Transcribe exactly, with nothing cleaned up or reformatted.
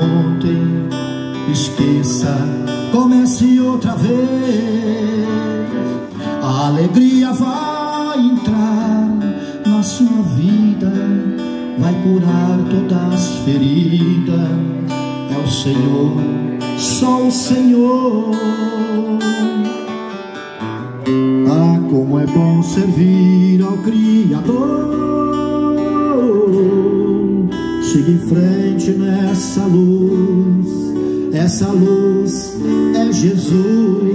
ontem, esqueça, comece outra vez. A alegria vai entrar na sua vida, vai curar todas as feridas. É o Senhor, só o Senhor. Ah, como é bom servir ao Criador. Siga em frente nessa luz, essa luz é Jesus.